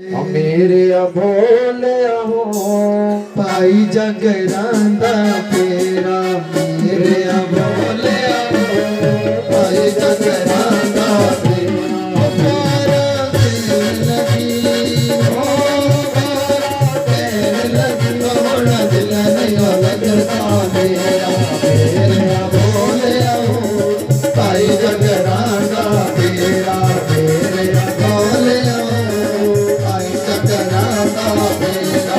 मेरे भोले हो पाई जगरांदा तेरा, मेरे भोले हो पाई जगरांदा तेरा। प्यारा दिल लगी हो, प्यारा लगी होना दिल नहीं लगता मेरा। मेरे भोले हो पाई जगरांदा तेरा, मेरे भोले हो पाई जगरांदा तेरा।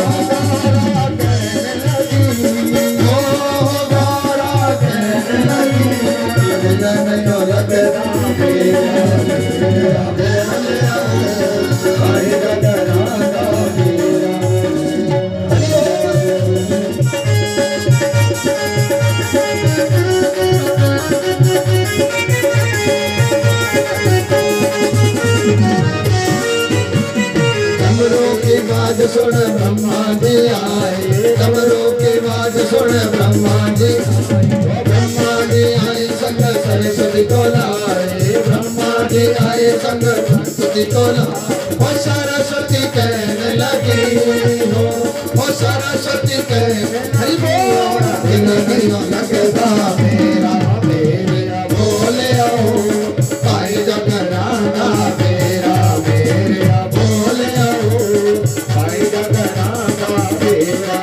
सुन ब्रह्मा जी आए, डमरू की बात सुन ब्रह्मा जी। ब्रह्मा जी आए संग सरस्वती को लाए, ब्रह्मा जी आए संग सरस्वती को लाए। ओ सरस्वती कहने लगी हो, ओ सरस्वती कहने हरि बोल दिन नहीं लगता मेरा। मेरे भोले हो पाई जगरांदा तेरा, मेरे भोले हो पाई जगरांदा तेरा।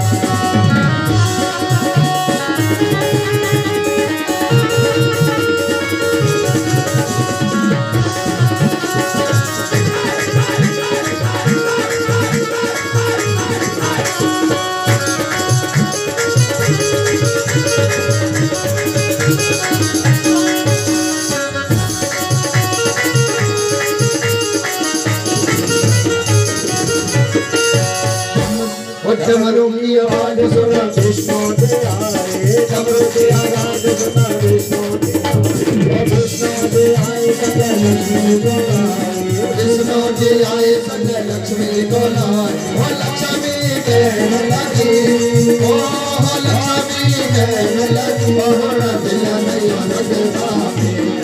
डमरू की आवाज सुना विष्णु जी आए, डमरू की आवाज सुना विष्णु जी आए। विष्णु जी आए संग लक्ष्मी को लाए, विष्णु जी आए संग लक्ष्मी को लाए। ओ लक्ष्मी कहने लगी, ओ लक्ष्मी कहने लगी, दिल नहीं लगता।